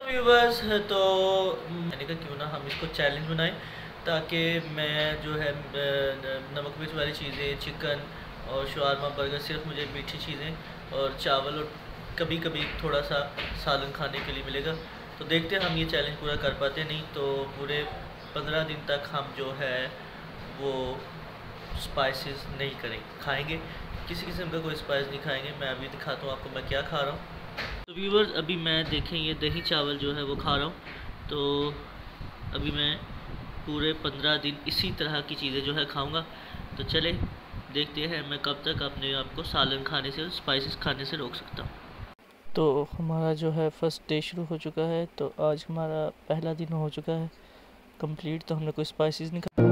Viewers तो मैंने कहा क्यों ना हम इसको चैलेंज बनाएं ताकि मैं जो है नमक मिर्च वाली चीज़ें, चिकन और शवारमा, बर्गर, सिर्फ मुझे मीठी चीज़ें और चावल और कभी कभी थोड़ा सा सालन खाने के लिए मिलेगा। तो देखते हैं हम ये चैलेंज पूरा कर पाते नहीं तो पूरे 15 दिन तक हम जो है वो स्पाइसेस नहीं खाएंगे, किसी किस्म का कोई स्पाइस नहीं खाएंगे। मैं अभी दिखाता हूँ आपको मैं क्या खा रहा हूँ। तो व्यूवर्स अभी मैं देखें ये दही चावल जो है वो खा रहा हूँ। तो अभी मैं पूरे 15 दिन इसी तरह की चीज़ें जो है खाऊंगा। तो चले देखते हैं मैं कब तक अपने आप को सालन खाने से और स्पाइसेस खाने से रोक सकता हूँ। तो हमारा जो है फर्स्ट डे शुरू हो चुका है। तो आज हमारा पहला दिन हो चुका है कंप्लीट। तो हमने कोई स्पाइसेस नहीं खा।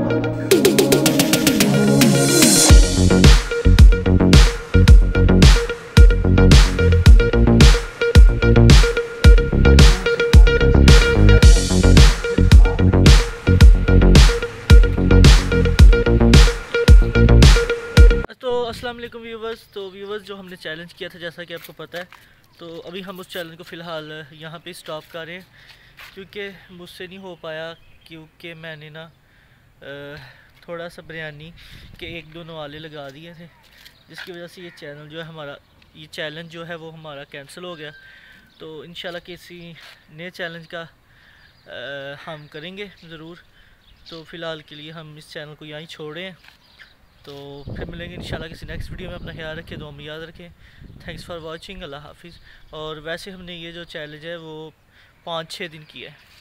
तो अस्सलाम वालेकुम व्यूवर्स। तो व्यूवर्स जो हमने चैलेंज किया था जैसा कि आपको पता है, तो अभी हम उस चैलेंज को फ़िलहाल यहाँ पे स्टॉप कर रहे हैं क्योंकि मुझसे नहीं हो पाया, क्योंकि मैंने ना थोड़ा सा बिरयानी के 1-2 नवाले लगा दिए थे, जिसकी वजह से ये चैनल जो है हमारा, ये चैलेंज जो है वो हमारा कैंसिल हो गया। तो इंशाल्लाह किसी नए चैलेंज का हम करेंगे ज़रूर। तो फ़िलहाल के लिए हम इस चैनल को यहीं छोड़ रहे हैं। तो फिर मिलेंगे इंशाल्लाह किसी नेक्स्ट वीडियो में। अपना ख्याल रखें, दुआ में याद रखें। थैंक्स फॉर वाचिंग, अल्लाह हाफिज़। और वैसे हमने ये जो चैलेंज है वो 5-6 दिन की है।